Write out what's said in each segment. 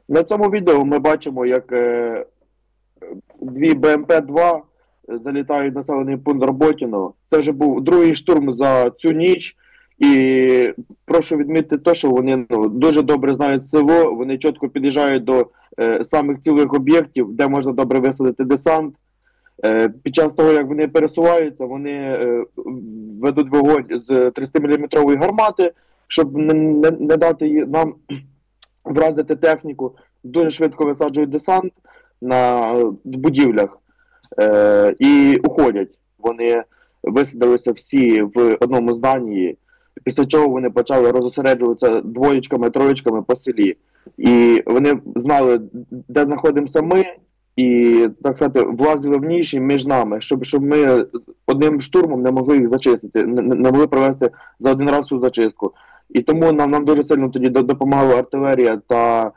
На цьому відео ми бачимо, як дві БМП-2 залітають в населений пункт Роботіно. Це вже був другий штурм за цю ніч. І прошу відмітити те, що вони дуже добре знають село, вони чітко під'їжджають до самих цілих об'єктів, де можна добре висадити десант. Під час того, як вони пересуваються, вони ведуть вогонь з 30-мм гармати, щоб не дати нам вразити техніку. Дуже швидко висаджують десант в будівлях і уходять. Вони висадилися всі в одному зданні, після чого вони почали розосереджуватися двоєчками, троєчками по селі. І вони знали, де знаходимося ми, і, так сказати, влазили в ніші між нами, щоб ми одним штурмом не могли їх зачистити, не могли провести за один раз цю зачистку. І тому нам дуже сильно тоді допомагала артилерія та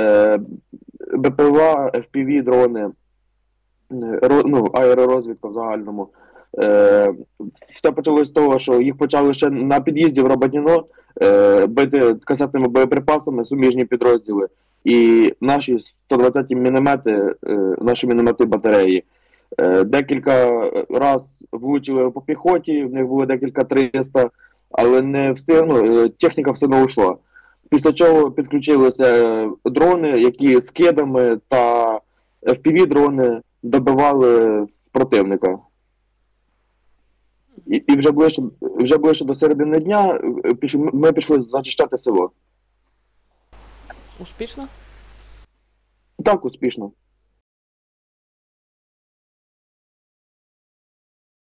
БПЛА, FPV-дрони, аеророзвідка в загальному. Все почалося з того, що їх почали ще на під'їзді в Роботіно бити касетними боєприпасами суміжні підрозділи. І наші 120-ті міномети, наші міномети батареї, декілька раз влучили по піхоті, в них було декілька 300, але не встигнули, техніка все одно ушла. Після чого підключилися дрони, які з кидами та FPV-дрони добивали противника. І вже ближче до середини дня ми пішли зачищати село. Успішно? Так, успішно.